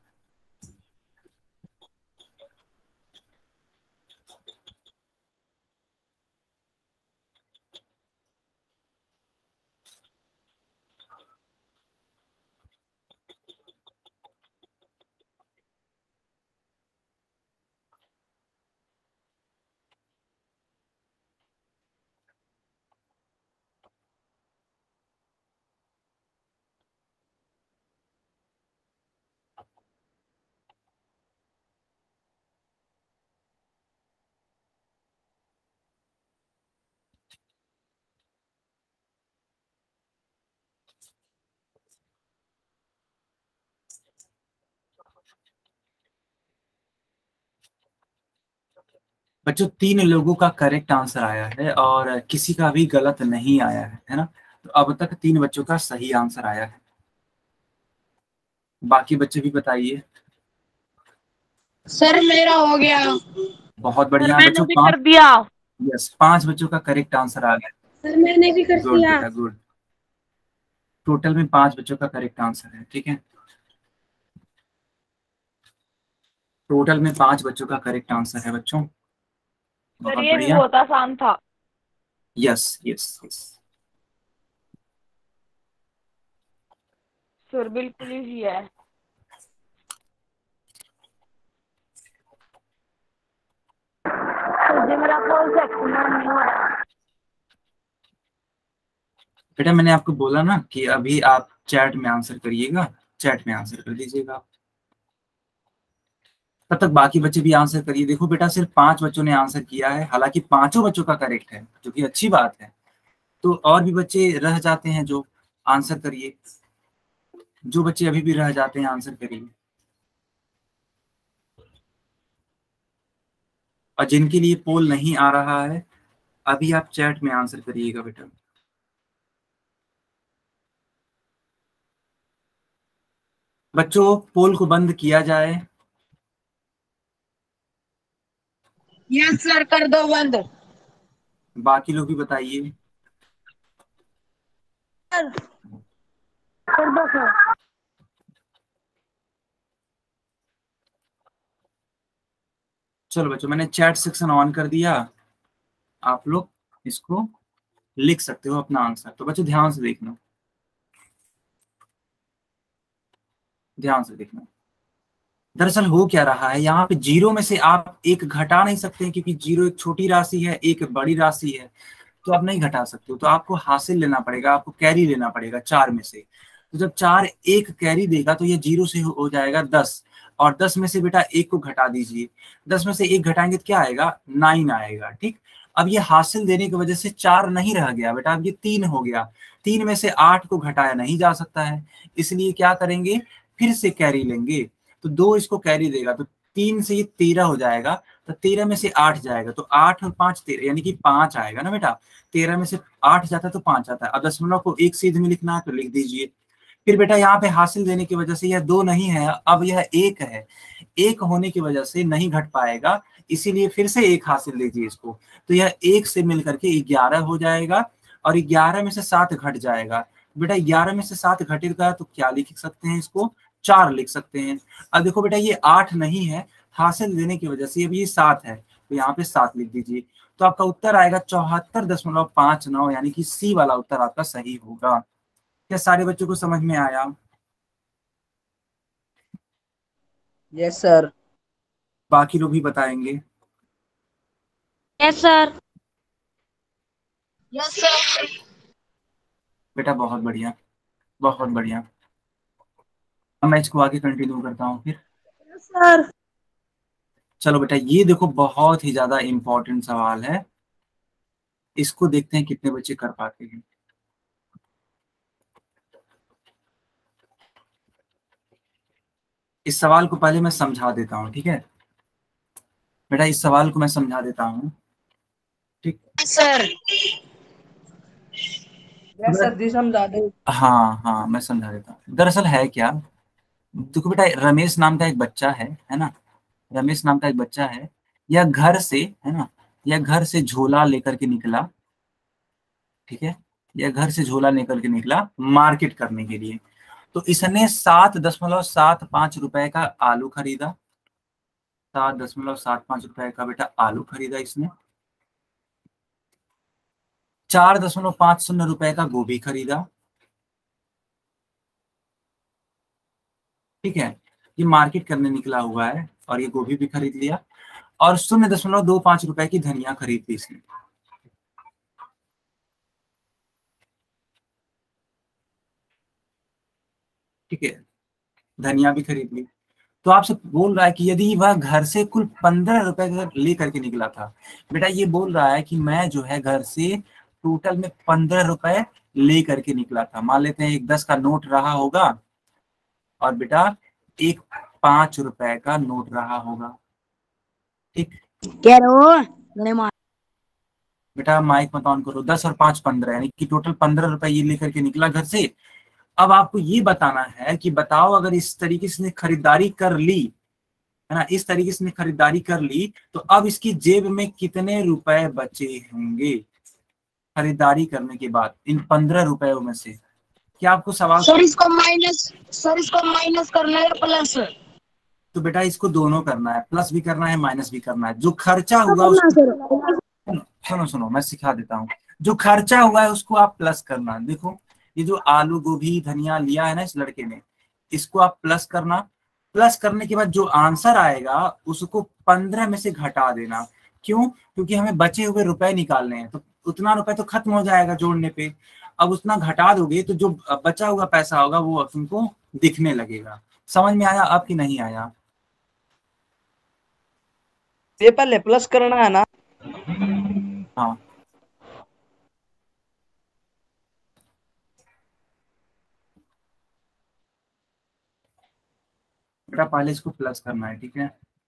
बच्चों तीन लोगों का करेक्ट आंसर आया है और किसी का भी गलत नहीं आया है, है ना। तो अब तक तीन बच्चों का सही आंसर आया है। बाकी बच्चे भी बताइए। सर मेरा हो गया। बहुत सर बढ़िया मैंने बच्चों, भी पांच कर दिया। यस पांच बच्चों का करेक्ट आंसर आ गया। सर मैंने भी कर गुड दिया। बेटा गुड। टोटल में पांच बच्चों का करेक्ट आंसर है, ठीक है। टोटल में पांच बच्चों का करेक्ट आंसर है बच्चों, सर बहुत ये भी बढ़िया। बहुत आसान था। Yes yes yes. सर बिल्कुल इजी है। सर जी मेरा कॉल सेक्शन नहीं हो रहा। बेटा मैंने आपको बोला ना कि अभी आप चैट में आंसर करिएगा, चैट में आंसर कर दीजिएगा। तब तक बाकी बच्चे भी आंसर करिए। देखो बेटा सिर्फ पांच बच्चों ने आंसर किया है, हालांकि पांचों बच्चों का करेक्ट है जो कि अच्छी बात है। तो और भी बच्चे रह जाते हैं जो आंसर करिए, जो बच्चे अभी भी रह जाते हैं आंसर करिए। और जिनके लिए पोल नहीं आ रहा है अभी आप चैट में आंसर करिएगा बेटा। बच्चों पोल को बंद किया जाए। यस सर कर दो बंद। बाकी लोग भी बताइए। कर दो सर। चलो बच्चों मैंने चैट सेक्शन ऑन कर दिया, आप लोग इसको लिख सकते हो अपना आंसर। तो बच्चों ध्यान से देखना, ध्यान से देखना। दरअसल हो क्या रहा है, यहाँ पे जीरो में से आप एक घटा नहीं सकते हैं, क्योंकि जीरो एक छोटी राशि है एक बड़ी राशि है, तो आप नहीं घटा सकते हो। तो आपको हासिल लेना पड़ेगा, आपको कैरी लेना पड़ेगा चार में से। तो जब चार एक कैरी देगा तो ये जीरो से हो जाएगा दस, और दस में से बेटा एक को घटा दीजिए। दस में से एक घटाएंगे तो क्या आएगा, नाइन आएगा, ठीक। अब ये हासिल देने की वजह से चार नहीं रह गया बेटा, अब ये तीन हो गया। तीन में से आठ को घटाया नहीं जा सकता है, इसलिए क्या करेंगे, फिर से कैरी लेंगे। तो दो इसको कैरी देगा तो तीन से ये तेरह हो जाएगा, तो तेरह में से आठ जाएगा तो आठ और पांच तेरह, यानी कि पांच आएगा ना बेटा। तेरह में से आठ जाता है तो पांच आता है। अब दशमलव को एक सीध में लिखना है तो लिख दीजिए। फिर बेटा यहाँ पे हासिल देने की वजह से यह दो नहीं है, अब यह एक है। एक होने की वजह से नहीं घट पाएगा, इसीलिए फिर से एक हासिल दीजिए इसको। तो यह एक से मिलकर के ग्यारह हो जाएगा, और ग्यारह में से सात घट जाएगा। बेटा ग्यारह में से सात घटेगा तो क्या लिख सकते हैं, इसको चार लिख सकते हैं। अब देखो बेटा ये आठ नहीं है, हासिल देने की वजह से अब ये सात है, तो यहाँ पे सात लिख दीजिए। तो आपका उत्तर आएगा चौहत्तर दशमलव पांच नौ, यानी कि सी वाला उत्तर आपका सही होगा। क्या सारे बच्चों को समझ में आया? Yes sir. बाकी लोग भी बताएंगे। Yes sir. Yes sir. बेटा बहुत बढ़िया, बहुत बढ़िया। अब मैं इसको आगे कंटिन्यू करता हूँ फिर। सर चलो बेटा, ये देखो बहुत ही ज्यादा इंपॉर्टेंट सवाल है, इसको देखते हैं कितने बच्चे कर पाते हैं। इस सवाल को पहले मैं समझा देता हूँ, ठीक है बेटा, इस सवाल को मैं समझा देता हूँ, ठीक सर। सर जी समझा दो। हाँ हाँ मैं समझा देता हूँ। दरअसल है क्या, देखो बेटा, रमेश नाम का एक बच्चा है है ना, रमेश नाम का एक बच्चा है, यह घर से, है ना, यह घर से झोला लेकर के निकला, ठीक है, यह घर से झोला लेकर के निकला मार्केट करने के लिए। तो इसने सात दशमलव सात पांच रुपए का आलू खरीदा, सात दशमलव सात पांच रुपए का बेटा आलू खरीदा इसने। चार दशमलव पांच शून्य रुपए का गोभी खरीदा, ठीक है, ये मार्केट करने निकला हुआ है और ये गोभी भी खरीद लिया, और शून्य दशमलव दो पांच रुपए की धनिया खरीद ली इसने। ठीक है, धनिया भी खरीद ली। तो आपसे बोल रहा है कि यदि वह घर से कुल पंद्रह रुपए लेकर के निकला था, बेटा ये बोल रहा है कि मैं जो है घर से टोटल में पंद्रह रुपए ले करके निकला था। मान लेते हैं एक दस का नोट रहा होगा और बेटा एक पांच रुपए का नोट रहा होगा, ठीक। क्या रहो बेटा माइक मत ऑन करो। दस और पांच पंद्रह, यानी कि टोटल पंद्रह रुपए ये लेकर के निकला घर से। अब आपको ये बताना है कि बताओ अगर इस तरीके से खरीदारी कर ली, है ना, इस तरीके से खरीदारी कर ली, तो अब इसकी जेब में कितने रुपए बचे होंगे खरीदारी करने के बाद इन पंद्रह रुपयों में से। क्या आपको सवाल? सर इसको माइनस सर इसको माइनस करना है प्लस? तो बेटा इसको दोनों करना है, प्लस भी करना है माइनस भी करना है। जो खर्चा हुआ उसको सुनो सुनो मैं सिखा देता हूँ। जो खर्चा हुआ है उसको आप प्लस करना। देखो ये जो आलू गोभी धनिया लिया है ना इस लड़के ने, इसको आप प्लस करना। प्लस करने के बाद जो आंसर आएगा उसको पंद्रह में से घटा देना। क्यों? क्योंकि हमें बचे हुए रुपए निकालने हैं, तो उतना रुपए तो खत्म हो जाएगा जोड़ने पे। अब उतना घटा दोगे तो जो बचा हुआ पैसा होगा वो तुमको दिखने लगेगा। समझ में आया आपकी नहीं आया? ये पहले प्लस करना है ना? हाँ बेटा पहले इसको प्लस करना है, ठीक है।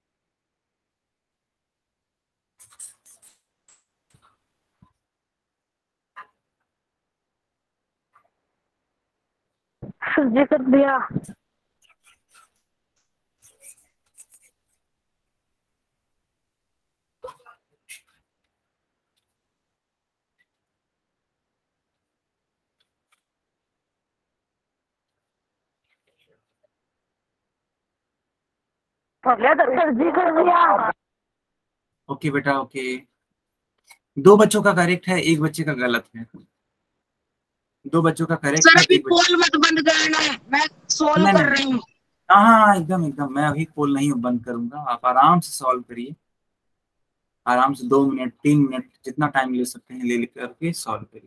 सर जी कर दिया। सर जी कर दिया। ओके बेटा ओके। दो बच्चों का करेक्ट है, एक बच्चे का गलत है। दो बच्चों का करेक्ट सर है, अभी एक बच्चे... पोल मत बंद करना है, मैं सोल्व नहीं कर नहीं रही हूँ। हाँ हाँ एकदम एकदम, मैं अभी पोल नहीं बंद करूंगा। आप आराम से सॉल्व करिए, आराम से दो मिनट तीन मिनट जितना टाइम ले सकते हैं ले लेकर के सॉल्व करिए।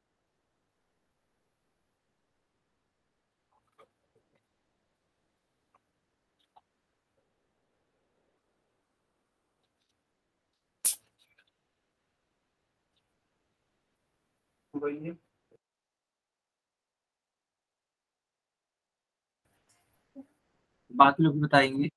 बाकी लोग बताएंगे।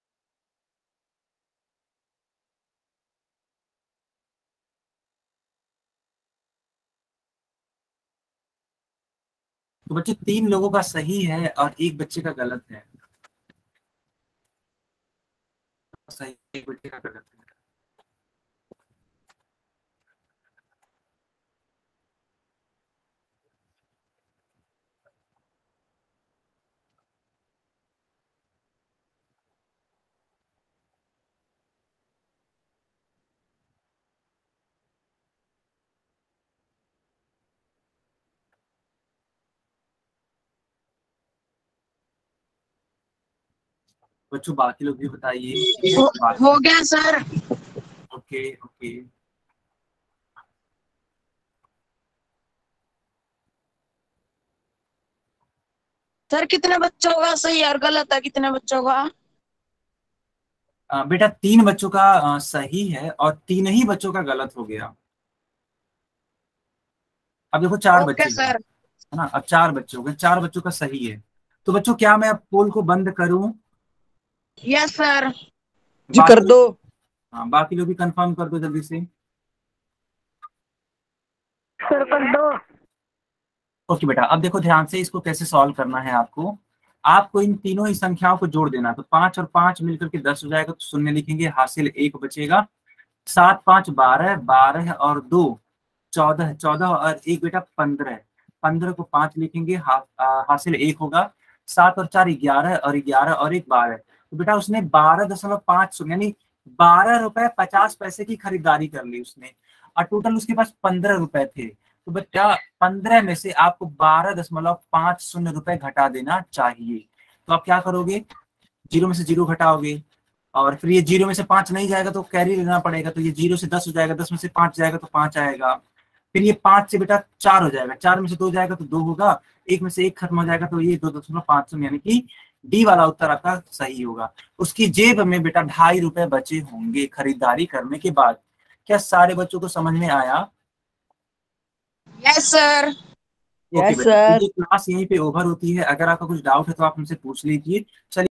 तो बच्चे तीन लोगों का सही है और एक बच्चे का गलत है। सही एक बच्चे का गलत है। बच्चों बाकी लोग भी बताइए। हो, हो गया सर। Okay okay. सर कितने बच्चों का सही और गलत है, कितने बच्चों का? आ, बेटा तीन बच्चों का आ, सही है और तीन ही बच्चों का गलत हो गया। अब देखो चार ओके बच्चे सर। है ना, अब चार बच्चे हो गए, चार बच्चों का सही है। तो बच्चों क्या मैं अब पोल को बंद करूं? Yes sir. जी कर दो। हाँ बाकी लोग भी कंफर्म कर दो जल्दी से। सर कर दो। ओके बेटा, अब देखो ध्यान से इसको कैसे सॉल्व करना है आपको। आपको इन तीनों ही संख्याओं को जोड़ देना, तो पांच और पांच मिलकर के दस हो जाएगा, तो शून्य लिखेंगे, हासिल एक बचेगा। सात पांच बारह, बारह और दो चौदह, चौदह और एक बेटा पंद्रह, पंद्रह को पांच लिखेंगे, हा, आ, हासिल एक होगा। सात और चार ग्यारह और ग्यारह और एक बारह, तो बेटा उसने बारह दशमलव पांच शून्य यानी बारह रुपए पचास पैसे की खरीदारी कर ली उसने, और टोटल उसके पास पंद्रह रुपए थे। तो बेटा पंद्रह में से आपको बारह दशमलव पांच शून्य रुपए घटा देना चाहिए। तो आप क्या करोगे, जीरो में से जीरो घटाओगे, और फिर ये जीरो में से पांच नहीं जाएगा तो कैरी लेना पड़ेगा, तो ये जीरो से दस हो जाएगा, दस में से पांच जाएगा तो पांच आएगा। फिर ये पांच से बेटा चार हो जाएगा, चार में से दो जाएगा तो दो होगा, एक में से एक खत्म हो जाएगा, तो ये दो दशमलव पांच शून्य यानी कि डी वाला उत्तर आपका सही होगा। उसकी जेब में बेटा ढाई रुपए बचे होंगे खरीदारी करने के बाद। क्या सारे बच्चों को समझ में आया? Yes sir. ओके यस बेटा, सर। ये क्लास यहीं पे ओवर होती है। अगर आपका कुछ डाउट है तो आप हमसे पूछ लीजिए। चलिए